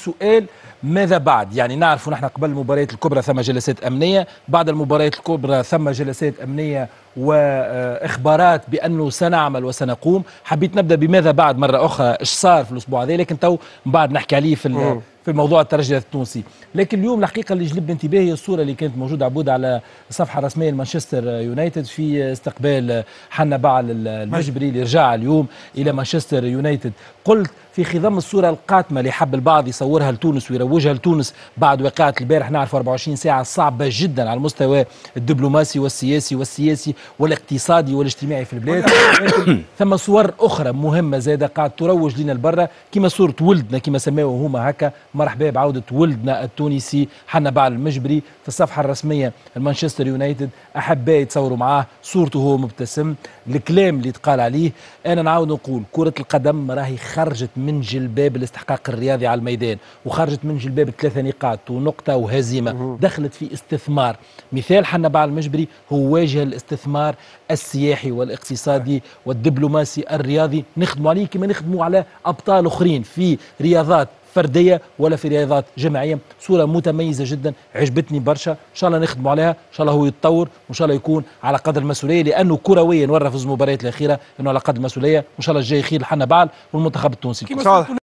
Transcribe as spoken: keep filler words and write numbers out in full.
سؤال ماذا بعد؟ يعني نعرف نحن قبل المباريات الكبرى ثم جلسات أمنية، بعد المباريات الكبرى ثم جلسات أمنية وإخبارات بأنه سنعمل وسنقوم. حبيت نبدأ بماذا بعد مرة أخرى، إيش صار في الأسبوع هذا، لكن تو بعد نحكي عليه في في الموضوع الترجي التونسي. لكن اليوم الحقيقة اللي جلب انتباهي هي الصورة اللي كانت موجودة عبود على الصفحة الرسمية لمانشستر يونايتد في استقبال حنا بعل المجبري اللي رجع اليوم إلى مانشستر يونايتد. قلت في خضم الصورة القاتمة اللي حب البعض يصورها لتونس ويروجها لتونس بعد واقعة البارح، نعرف أربعة وعشرين ساعة صعبة جدا على المستوى الدبلوماسي والسياسي والسياسي والاقتصادي والاجتماعي في البلاد. ثم صور أخرى مهمة زادة قاعد تروج لنا البرة، كما صورة ولدنا كما سماوه هما هكا، مرحبا بعودة ولدنا التونسي حنا بعل المجبري في الصفحة الرسمية المانشستر يونايتد. أحباء يتصوروا معاه صورته وهو مبتسم، الكلام اللي تقال عليه. أنا نعاود نقول كرة القدم راهي خرجت من جلباب الاستحقاق الرياضي على الميدان، وخرجت من جلباب ثلاثة نقاط ونقطة وهزيمة، دخلت في استثمار. مثال حنا بعل المجبري هو واجهة الاستثمار السياحي والاقتصادي والدبلوماسي الرياضي، نخدموا عليه كما نخدموا على أبطال أخرين في رياضات فرديه ولا في رياضات جماعيه. صوره متميزه جدا عجبتني برشا، ان شاء الله نخدموا عليها، ان شاء الله هو يتطور وان شاء الله يكون على قدر المسؤوليه، لانه كرويا ورى في المباريات الاخيره انه على قدر المسؤوليه. وان شاء الله الجاي خير لحنا بعل والمنتخب التونسي.